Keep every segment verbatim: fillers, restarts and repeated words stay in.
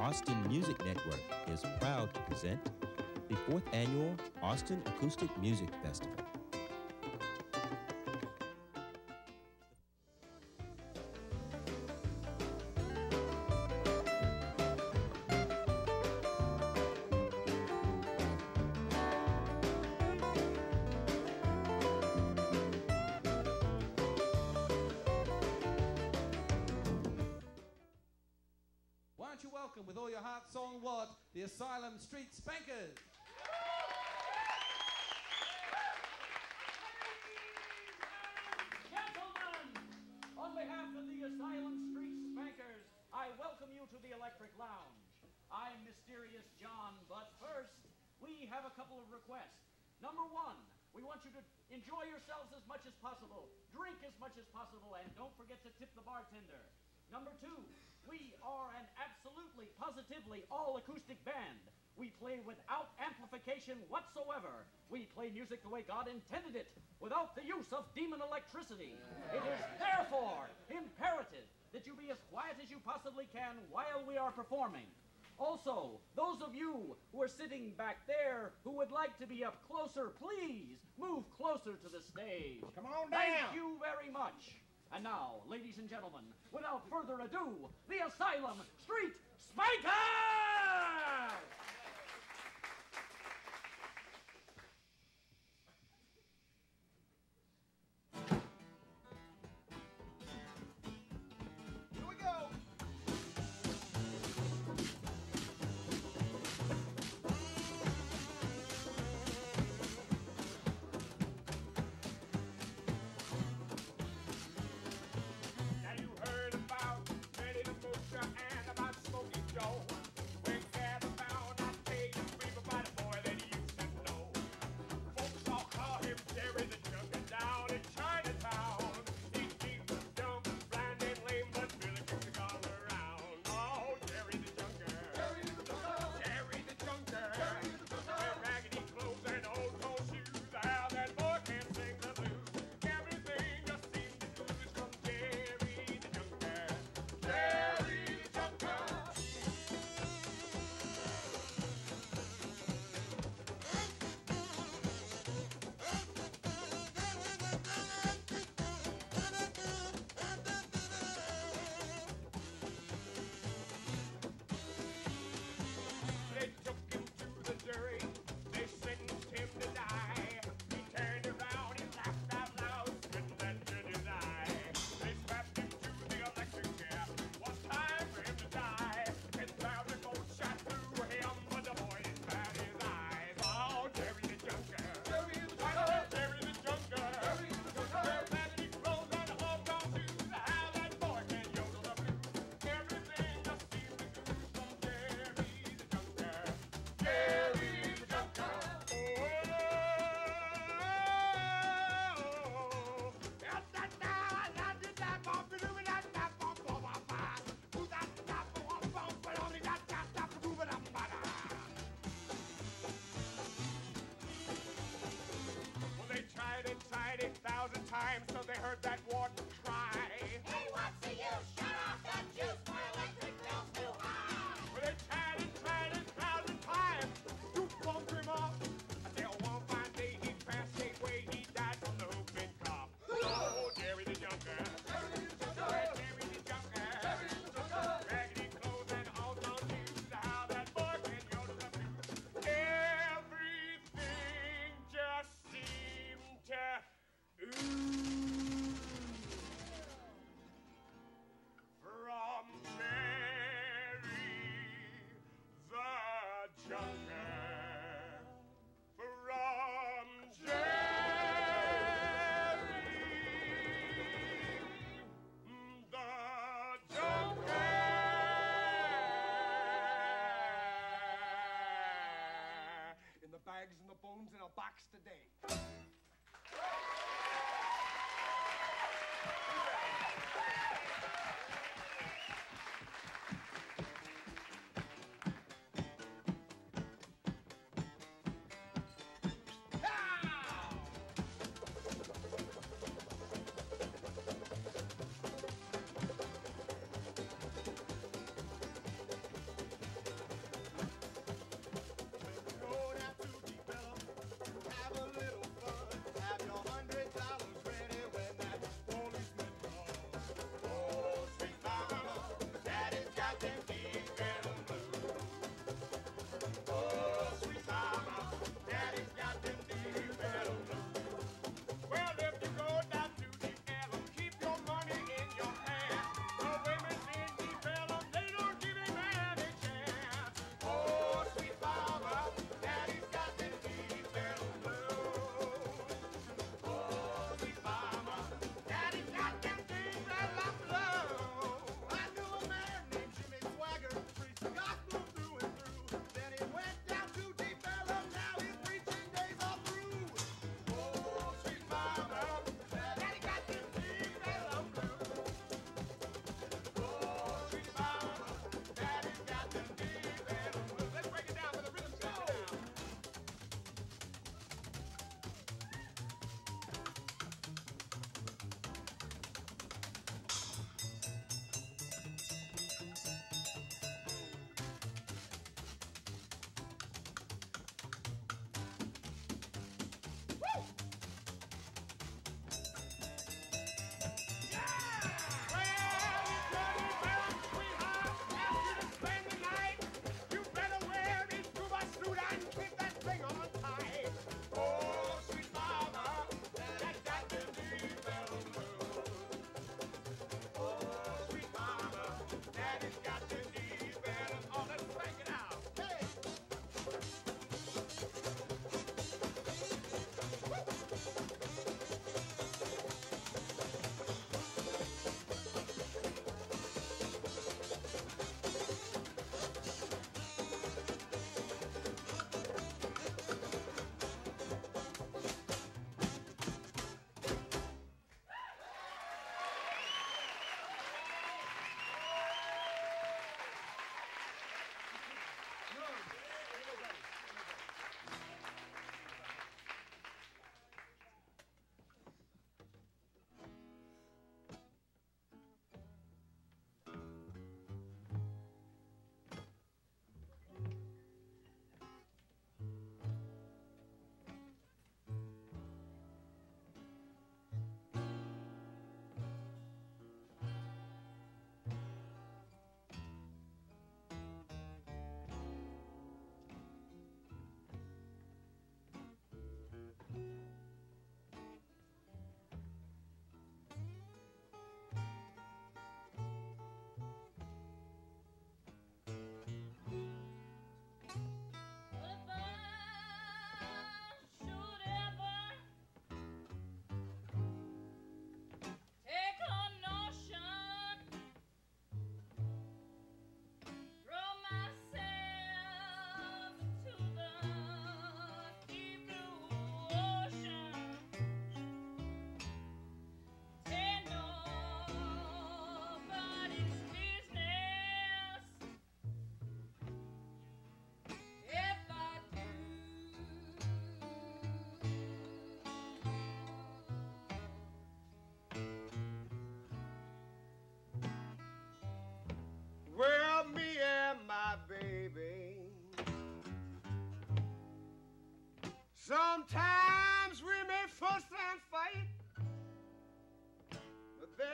Austin Music Network is proud to present the fourth annual Austin Acoustic Music Festival. Welcome with all your heart, soul, and wallet, the Asylum Street Spankers. Gentlemen, on behalf of the Asylum Street Spankers, I welcome you to the Electric Lounge. I'm Mysterious John, but first, we have a couple of requests. Number one, we want you to enjoy yourselves as much as possible, drink as much as possible, and don't forget to tip the bartender. Number two, we are an absolutely, positively all-acoustic band. We play without amplification whatsoever. We play music the way God intended it, without the use of demon electricity. It is therefore imperative that you be as quiet as you possibly can while we are performing. Also, those of you who are sitting back there who would like to be up closer, please move closer to the stage. Come on down. Thank you very much. And now, ladies and gentlemen, without further ado, the Asylum Street Spankers! Here we go. And about Smokey Joe. When Gabby found out Jay was free by the boy that he used to know. Folks all call him Jerry the Junker down in Chinatown. He keeps the dumb, blind and lame, but Billy kicks the gun around. Oh, Jerry the Junker. Jerry the Junker. Jerry the Junker. Jerry the Junker. Wear raggedy clothes and old toe shoes. How that boy can't sing the blues. Everything just seems to lose from Jerry the Junker. Jerry. They took him to the jury, they sentenced him to die. He turned around and laughed out loud, spitting that in his eye. They strapped him to the electric chair, was time for him to die. Ten thousand volts shot through him, but the boy didn't bat his eyes. Oh, Jerry the Junker, Jerry the Junker, Jerry the Junker, Jerry the Junker. Wear vanity clothes and all-gone shoes, how that boy can yodel the blues. Everything just seems to go from Jerry the Junker. Jerry the Junker. Oh, da da da da da da bum ba doo da da bum ba ba ba. Ooh da da bum bum ba doo da da da doo ba da ba da. Well, they tried and tried a thousand times till they heard that warden cry. Hey, what's the use? Shut off that juice, my electric bill's too high. Well, they tried and tried a thousand times to bump him off. Until one fine day he passed away, he died from the whooping cough. Oh, Jerry the Junker. Jerry the Junker. Jerry the Junker. Jerry the Junker. Raggedy clothes and all-gone shoes, how that boy can yodel the blues. Everything just seemed to ooze from Jerry the Junker. From Jerry the Junker. In the bags and the bones in a box today.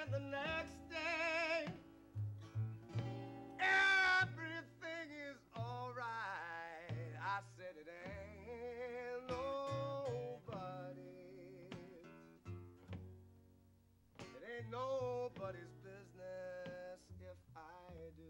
then the next day, everything is all right. I said it ain't nobody's, it ain't nobody's business if I do.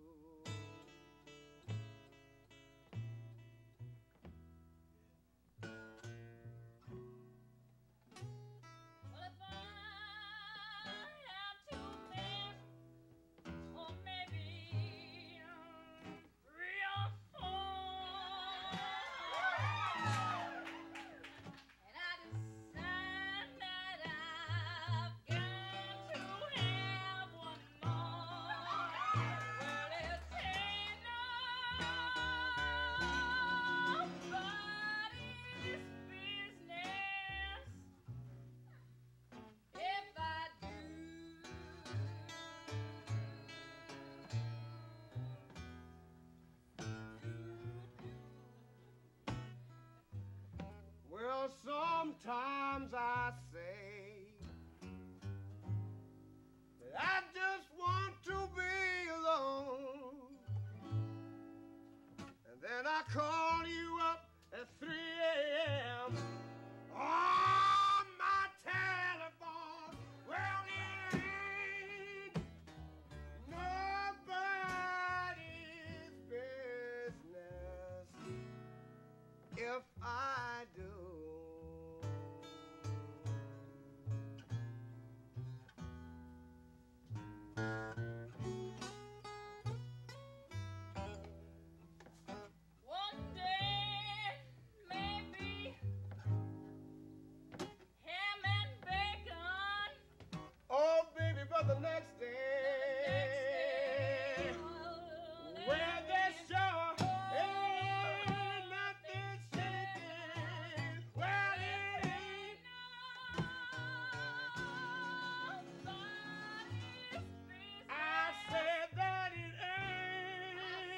Well, sometimes I say that I just want to be alone, and then I call you up at three a m on my telephone. Well, it ain't nobody's business if I do. One day, maybe ham and bacon. Oh, baby, but the next day, well, there's sure ain't nothing shaking. Well, it ain't Nobody's business. I said that it ain't.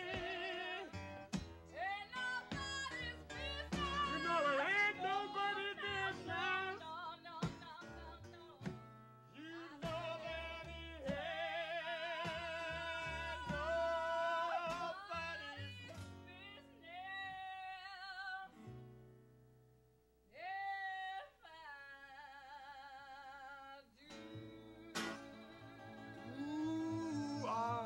Ain't nobody's business. You know it ain't nobody's business. No, no, no, no, no. You know that it ain't nobody's. Ooh, ah.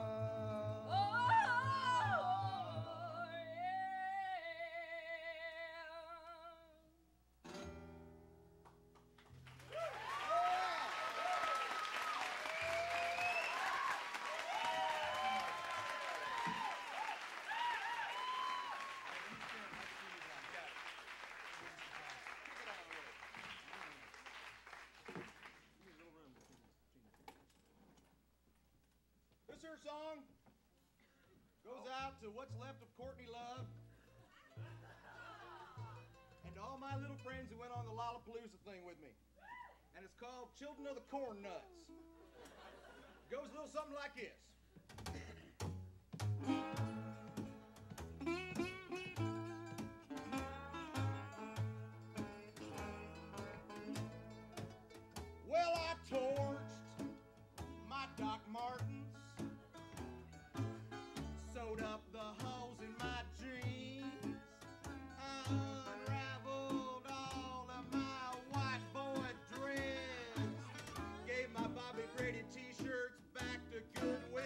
This here song goes out to what's left of Courtney Love and to all my little friends who went on the Lollapalooza thing with me. And it's called Children of the Corn Nuts. Goes a little something like this. Well, I torched my Doc Martens, sewed up the holes in my jeans, unraveled all of my white boy dreads, gave my Bobby Brady t-shirts back to Goodwill.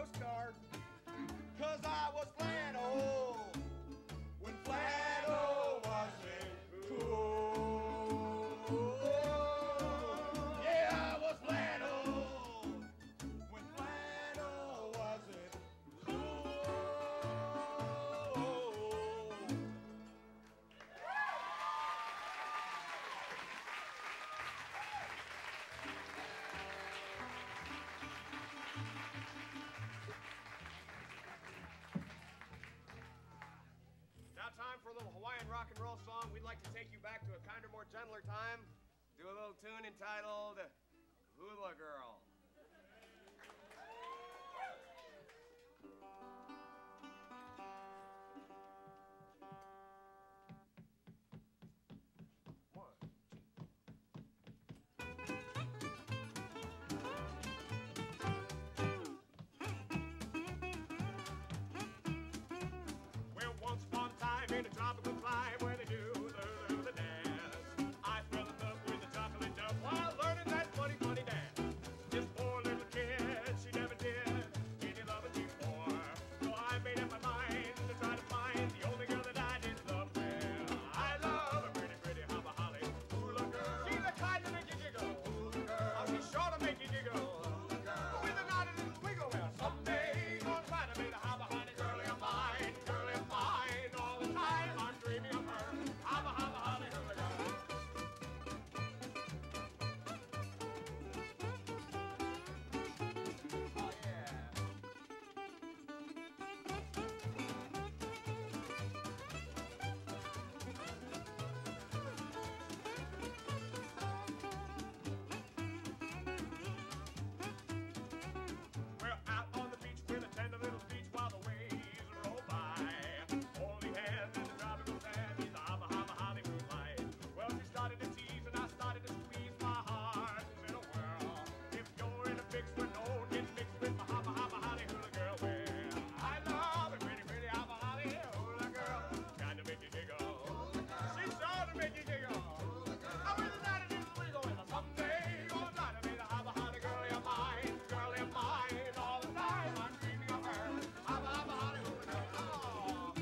Coast Guard. Cause I was flannel when flannel wasn't cool. Yeah, I was flannel when flannel wasn't cool. Now time for a little Hawaiian rock and roll song. We'd like to take you back to a kinder, more gentler time. Do a little tune entitled Hula Girl. One, Well, once upon a time in a tropical clime where they do the hula dance, I fell in love with a chocolate dove while learning that funny, funny dance. This poor little kid, she never did any loving before. So I made up my mind to try to find the only girl that I did love with. I love a pretty, pretty hopper holly hula girl. She's the kind to make you giggle. Hula girl. Oh, she's sure to make you giggle. Hula girl. With a naughty little wiggle. Well, someday gonna try to make a hopper holly girlie of mine, girlie of mine. All the time I'm dreaming of her. Hopper, hopper, holly hula girl. Oh yeah. We're out on the beach with a tender little speech while the waves roll by. Holding hands in the tropical sand, she's a hopper, hopper, holly moonlight. Well, she started to tease and I started to squeeze. My heart was in a whirl. If you're in a fix with no one gets mixed with my hopper, hopper, holly hula girl, well, I love a pretty, pretty hopper, holly hula girl. Kind to make you giggle. She's sure to make you giggle. I really not a little wiggle with her someday. Gonna try to make the hopper, holly girlie of mine, girlie of mine. All the time I'm dreaming of her. Hopper, hopper, holly hula girl. Oh.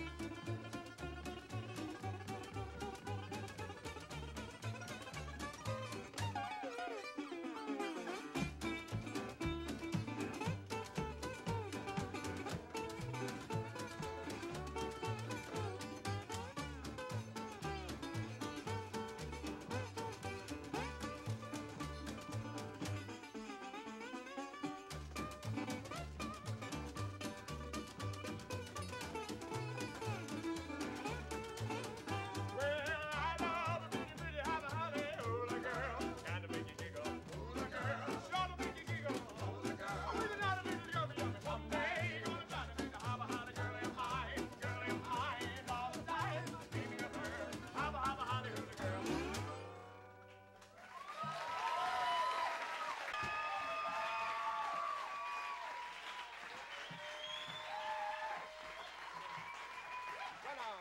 Well, I love a pretty, pretty hopper, holly hula girl. Kind to make you giggle. Hula girl. Sure to make you giggle. Hula girl. With a lot of little yummy, yummy. Someday gonna try to make a hopper, holly girlie of mine, girlie of mine. All the time dreaming of her. Hopper, hopper, holly hula girl. Come on.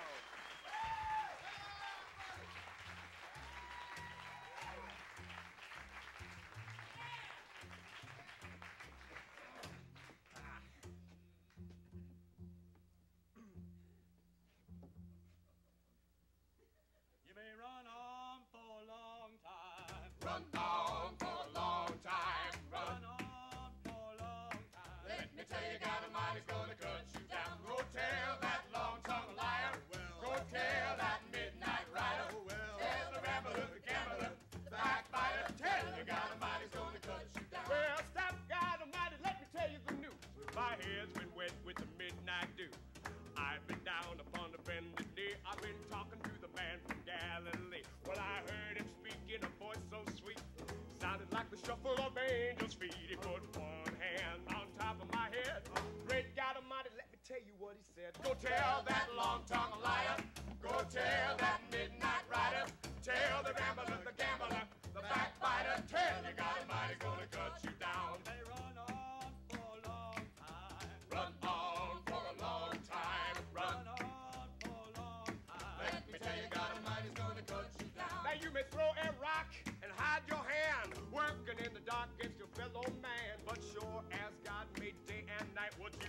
You may run on for a long time. Run on for a long time. Run Run. on for a long time. Let me tell you, God Almighty's gonna cut you down. Go tell that long-tongued liar. Go tell that midnight rider. Tell the rambler, the gambler, the backbiter. Tell you, God Almighty's gonna cut you down. Well, stop, God Almighty, let me tell you the news. My head's been wet with the midnight dew. I've been down upon the bended knee. I've been talking to the man from Galilee. Well, I heard him speak in a voice so sweet. Sounded like the shuffle of angels' feet. He put one hand on top of my head. Great God Almighty, let me tell you what he said. Go tell that long-tongued liar. Go tell that midnight rider. Tell the gambler, the gambler, the backbiter. Tell you God Almighty's gonna cut you down. They run on for a long time. Run on for a long time. Run. Run on for a long time. Let me tell you, God Almighty's gonna cut you down. Now you may throw a rock and hide your hand, working in the dark against your fellow man. But sure as God made day and night, what you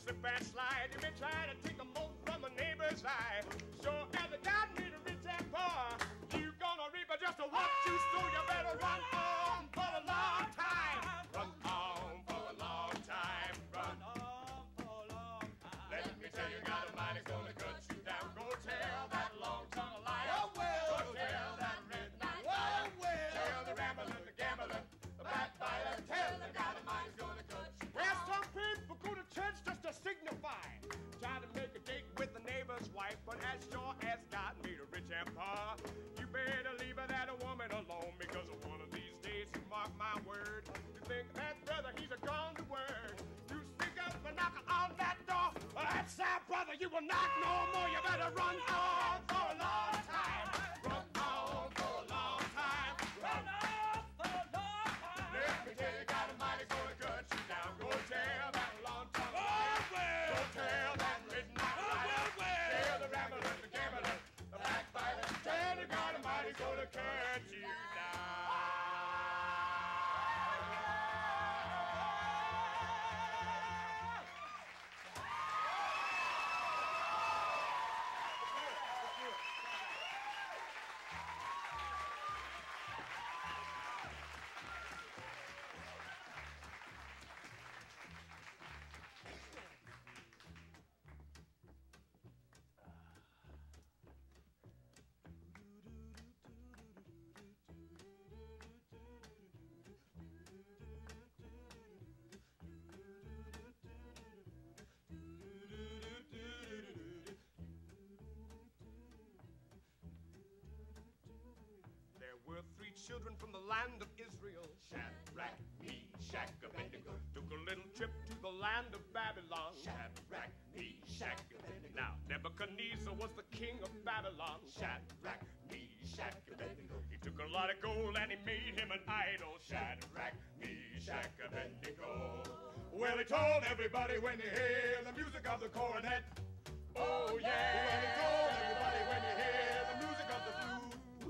slip and slide. You may try to take a mote from a neighbor's eye. Sure as the God made a rich and poor, you gonna reap just what you sow. You better run on for a long time. Run on for a long time. Run on for a long time. Let me tell you, God Almighty's gonna cut you down. Go tell that long-tongued liar. Oh, well. Go tell that midnight liar. Oh, well. Tell the rambler, the gambler, the backbiter. Tell the God Almighty's gonna cut you down. Well, some people go to church just to signify. Try to make a date with the neighbor's wife, but as sure as God made a rich and poor, you better leave that woman alone, because one of these days, you mark my word, you think that brother, he's a gone to word. You stick up and knock on that door, well, that's our brother, you will knock no more. You better run on for a long time. Run on for a long time. Run on for a long time. Let me tell you, God Almighty's gonna cut you down. Go tell that long-tongued liar. Go tell that midnight liar. Tell the rambler, the gambler, the backbiter. Tell the God Almighty's gonna cut you down. There were three children from the land of Israel. Shadrach, Meshach, Abednego. Took a little trip to the land of Babylon. Shadrach, Meshach, Abednego. Now, Nebuchadnezzar was the king of Babylon. Shadrach, Meshach, Abednego. He took a lot of gold and he made him an idol. Shadrach, Meshach, Abednego. Well, he told everybody when you hear the music of the cornet. Oh, yeah. Well, he told everybody when you hear the music of the flute.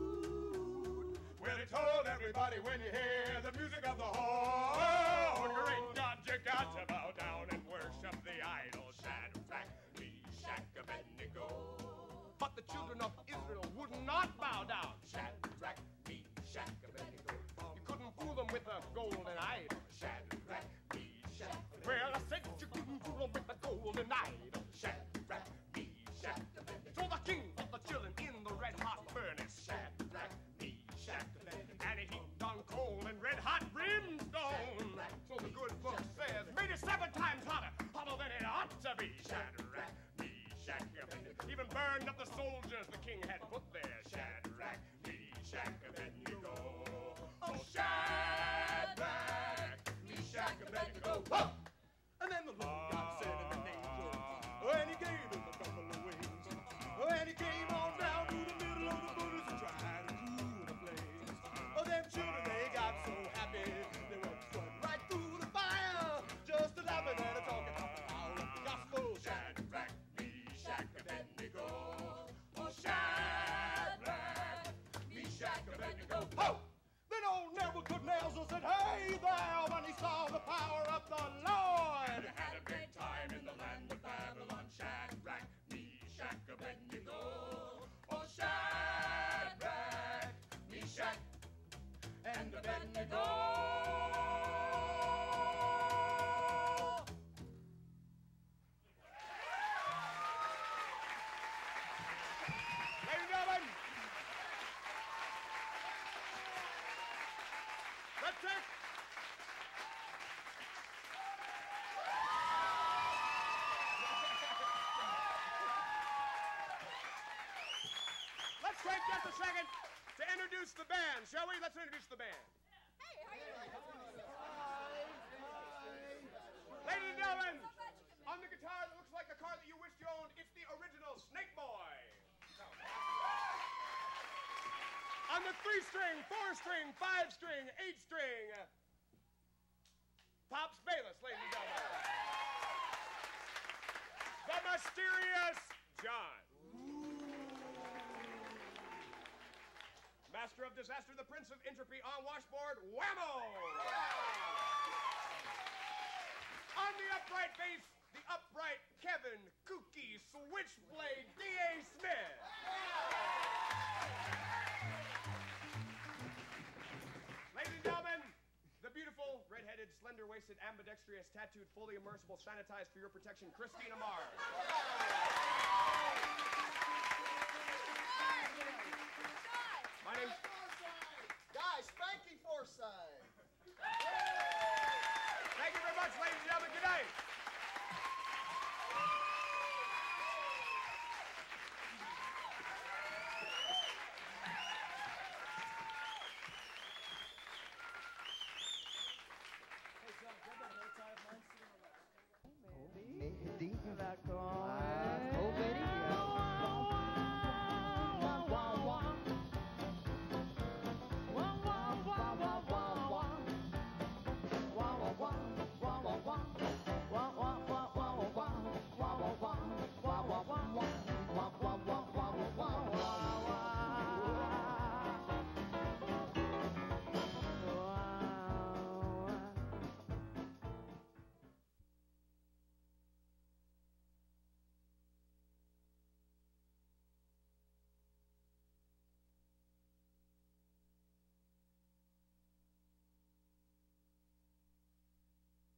Well, he told everybody when you hear the music of the horn. Great God, you got to bow down and worship the idol. Shadrach, Meshach, Abednego. But the children of Israel would not bow down. Shadrach, Meshach, Abednego. You couldn't fool them with a golden idol. Shadrach, Meshach. Well, I said you couldn't fool them with a golden idol. Shadrach, Meshach, Abednego. So the king of the children in the red hot furnace. Shadrach, Meshach, and he heaped on coal and red hot brimstone. So the good book says, made it seven times hotter, hotter than it ought to be. Shadrach, Meshach, Abednego. Even burned up the soldiers the king had put there. Shadrach, Meshach, Abednego. Oh, Shadrach, Meshach, Abednego. Oh! And then the Lord God said in the name of Jesus, and he gave him a couple of wings. And he came on down to the middle of the Buddhas and tried to cool the flames. Oh, them children, they got so happy, they went straight right through the fire, just a laughing and a talking about the power of the gospel. Shadrach, Meshach, Abednego. Oh, Shadrach, Meshach, Abednego. Ho! Then old Nebuchadnezzar said, hey there, when he saw the power of the Lord. And had a great time in the land of Babylon. Shadrach, Meshach, Abednego. Oh, Shadrach, Meshach, and Abednego. Ladies and gentlemen, let's take Let's take just a second to introduce the band, shall we? Let's introduce the band. Hey, how you doing? Ladies and gentlemen, on the guitar that looks like the car that you wished you owned, it's the original Snakeboy. On the three-string, four-string, five-string, eight-string, Pops Bayless, ladies and gentlemen. The mysterious John. Master of Disaster, the Prince of Entropy on washboard, Wammo! On the upright bass, the upright Kevin Kooky Switchblade D A Smith. Ladies and gentlemen, the beautiful, red-headed, slender-waisted, ambidextrous, tattooed, fully immersible, sanitized for your protection, Christina Marrs. My name's Guy Spanky Forsythe. Thank you very much, ladies and gentlemen. Good night.